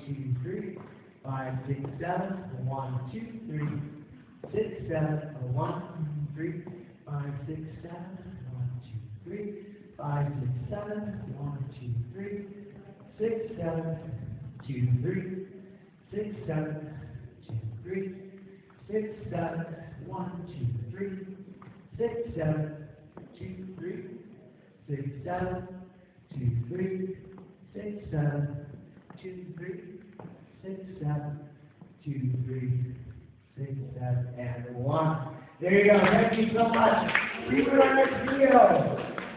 2, 3, 5, 6, 7, 1, 2, 3, 6, 7, 1, 3, 5, 6, 7, 1, 2, 3, 5, 6, 7, 1, 2, 3, 6, 7, 2, 3, 6, 7, 2, 3, 6, 7, 1, 2, 3, 6, 7, 2, 3, 6, 7, 2, 3, 6, 7, 2, 3, 6, 7, 2, 3, 6, 7, and 1. There you go. Thank you so much. See you in our next video.